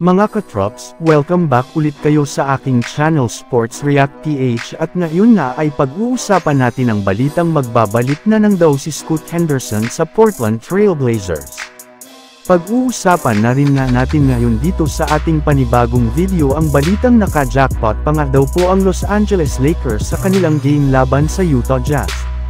Mga katrops, welcome back ulit kayo sa aking channel Sports React PH at ngayon na ay pag-uusapan natin ang balitang magbabalik na ng daw si Scoot Henderson sa Portland Trail Blazers. Pag-uusapan na rin nga natin ngayon dito sa ating panibagong video ang balitang naka-jackpot pa nga daw po ang Los Angeles Lakers sa kanilang game laban sa Utah Jazz.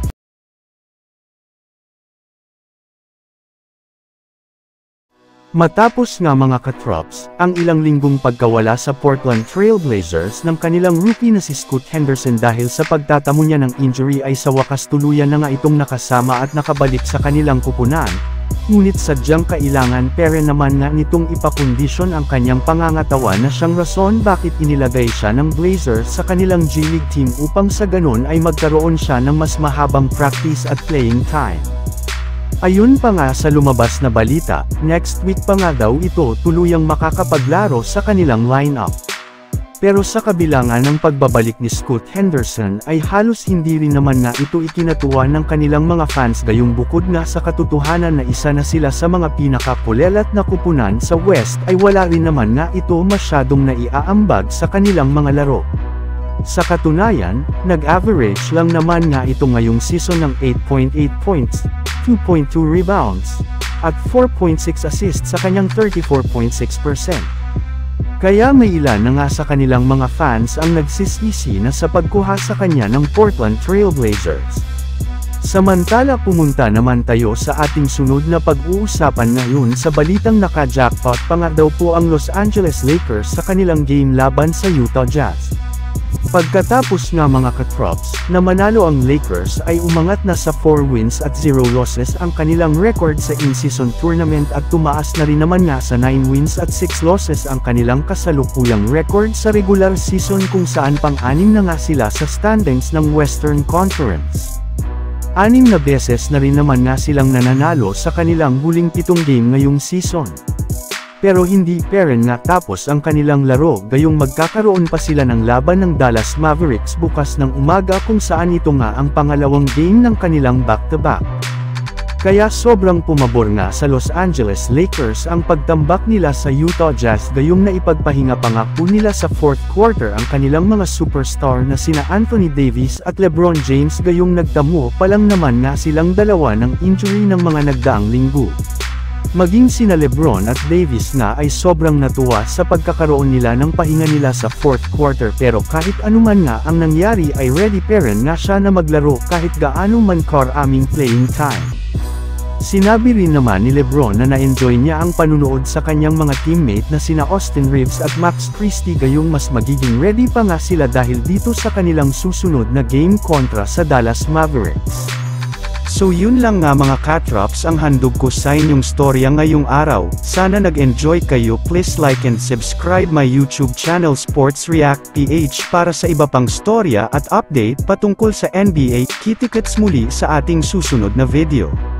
Matapos nga mga katrops, ang ilang linggong pagkawala sa Portland Trail Blazers ng kanilang rookie na si Scoot Henderson dahil sa pagtatamo niya ng injury ay sa wakas tuluyan na nga itong nakasama at nakabalik sa kanilang kupunan, ngunit sadyang kailangan pere naman nga nitong ipakondisyon ang kanyang pangangatawan na siyang rason bakit inilagay siya ng Blazers sa kanilang G-League team upang sa ganon ay magkaroon siya ng mas mahabang practice at playing time. Ayun pa nga sa lumabas na balita, next week pa nga daw ito tuluyang makakapaglaro sa kanilang lineup. Pero sa kabila nga ng pagbabalik ni Scoot Henderson ay halos hindi rin naman nga ito ikinatuwa ng kanilang mga fans gayong bukod nga sa katotohanan na isa na sila sa mga pinakakulelat na kupunan sa West ay wala rin naman nga ito masyadong naiaambag sa kanilang mga laro. Sa katunayan, nag-average lang naman nga ito ngayong season ng 8.8 points, 2.2 rebounds, at 4.6 assists sa kanyang 34.6%. Kaya may ilan na nga sa kanilang mga fans ang nagsisisi na sa pagkuha sa kanya ng Portland Trail Blazers. Samantala pumunta naman tayo sa ating sunod na pag-uusapan ngayon sa balitang naka-jackpot pa nga daw po ang Los Angeles Lakers sa kanilang game laban sa Utah Jazz. Pagkatapos nga mga katrops, na manalo ang Lakers ay umangat na sa 4 wins at 0 losses ang kanilang record sa in-season tournament at tumaas na rin naman nga sa 9 wins at 6 losses ang kanilang kasalukuyang record sa regular season kung saan pang-anim na nga sila sa standings ng Western Conference. 6 na beses na rin naman nga silang nananalo sa kanilang huling 7 game ngayong season. Pero hindi peren nga tapos ang kanilang laro gayong magkakaroon pa sila ng laban ng Dallas Mavericks bukas ng umaga kung saan ito nga ang pangalawang game ng kanilang back-to-back. Kaya sobrang pumabor nga sa Los Angeles Lakers ang pagtambak nila sa Utah Jazz gayong naipagpahinga pa nga po nila sa fourth quarter ang kanilang mga superstar na sina Anthony Davis at LeBron James gayong nagtamo pa lang naman nga silang dalawa ng injury ng mga nagdaang linggo. Maging sina LeBron at Davis nga ay sobrang natuwa sa pagkakaroon nila ng pahinga nila sa fourth quarter pero kahit anuman nga ang nangyari ay ready peren nga siya na maglaro kahit gaano man karaming playing time. Sinabi rin naman ni LeBron na na-enjoy niya ang panunood sa kanyang mga teammate na sina Austin Reeves at Max Christie gayong mas magiging ready pa nga sila dahil dito sa kanilang susunod na game kontra sa Dallas Mavericks. So yun lang nga mga katrops ang handog ko sa inyong storya ngayong araw. Sana nag-enjoy kayo. Please like and subscribe my YouTube channel Sports React PH para sa iba pang storya at update patungkol sa NBA. Kita-kits muli sa ating susunod na video.